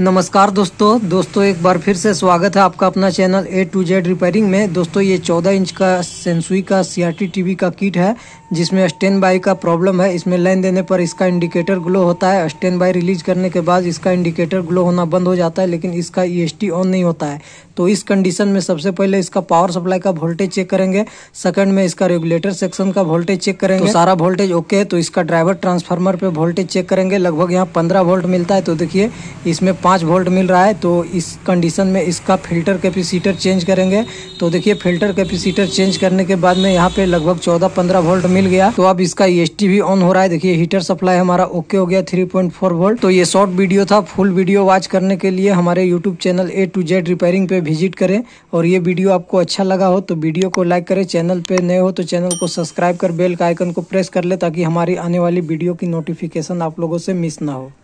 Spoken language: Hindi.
नमस्कार दोस्तों एक बार फिर से स्वागत है आपका अपना channel A to Z repairing में। दोस्तों ये 14 इंच का सेंसुई का CRT टीवी का किट है जिसमें स्टैंड बाई का प्रॉब्लम है। इसमें लाइन देने पर इसका इंडिकेटर ग्लो होता है, स्टैंड बाई रिलीज करने के बाद इसका इंडिकेटर ग्लो होना बंद हो जाता है, लेकिन इसका EST ऑन नहीं होता है। तो इस कंडीशन में सबसे पहले इसका पावर सप्लाई का वोल्टेज चेक करेंगे, सेकंड में इसका रेगुलेटर सेक्शन का वोल्टेज चेक करेंगे। तो सारा वोल्टेज ओके है तो इसका ड्राइवर ट्रांसफार्मर पे वोल्टेज चेक करेंगे। लगभग यहाँ 15 वोल्ट मिलता है, तो देखिए इसमें 5 वोल्ट मिल रहा है। तो इस कंडीशन में इसका फिल्टर कैपेसिटर चेंज करेंगे। तो देखिए फिल्टर कैपेसिटर चेंज करने के बाद में यहाँ पे लगभग 14-15 वोल्ट मिल गया। तो अब इसका EST भी ऑन हो रहा है। देखिए हीटर सप्लाई हमारा ओके हो गया 3.4 वोल्ट। तो ये शॉर्ट वीडियो था। फुल वीडियो वॉच करने के लिए हमारे YouTube channel A to Z repairing पे विजिट करें। और ये वीडियो आपको अच्छा लगा हो तो वीडियो को लाइक करें, चैनल पे नए हो तो चैनल को सब्सक्राइब कर बेल का आइकन को प्रेस कर ले ताकि हमारी आने वाली वीडियो की नोटिफिकेशन आप लोगों से मिस ना हो।